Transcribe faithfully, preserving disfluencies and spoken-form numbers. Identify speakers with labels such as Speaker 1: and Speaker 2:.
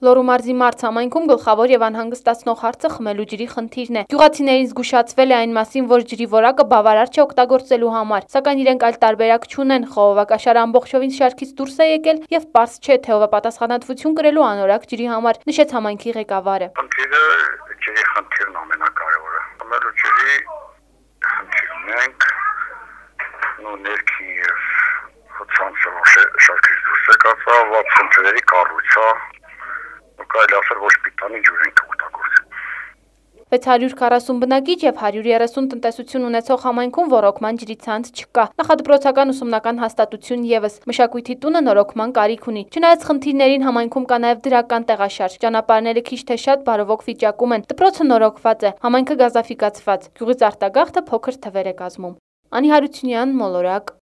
Speaker 1: Լոռու մարզի Մարց համայնքում գլխավոր եւ անհանգստացնող հարցը խմելու ջրի խնդիրն է։ Գյուղացիներին զգուշացվել է այն մասին, որ ջրի որակը բավարար չէ օգտագործելու համար, սակայն իրենք այլ տարբերակ չունեն։ Խողովակաշարը ամբողջովին շարքից դուրս է եկել եւ պարզ չէ, թե ով է պատասխանատվություն կրելու անորակ ջրի համար, նշեց համայնքի ղեկավարը։
Speaker 2: Խնդիրը ջրի խնդիրն ամենակարևորը։ Խմելու ջրի խնդիրն ենք նո ներքի եւ խոցանցը շարքից դուրս եկածա, վատ խնդիրների կառույցը Կարելի ասել ոչ պիտանի ջուր ենք օգտագործում։
Speaker 1: վեց հարյուր քառասուն բնակիչ եւ հարյուր երեսուն տնտեսություն ունեցող համայնքում ոռոգման ջրի ցանց չկա։ Նախադպրոցական ուսումնական հաստատություն եւս մշակույթի տունը նորոգման կարիք ունի։ Չնայած խնդիրներին համայնքում կա նաեւ դրական տեղաշարժ։ Ճանապարհները քիչ թե շատ բարովոք վիճակում են։ Դպրոցը նորոգված է, համայնքը գազաֆիկացված։ Գյուղից արտագաղթը փոքր թվեր է կազմում։ Անի Հարությունյան, Մոլորակ։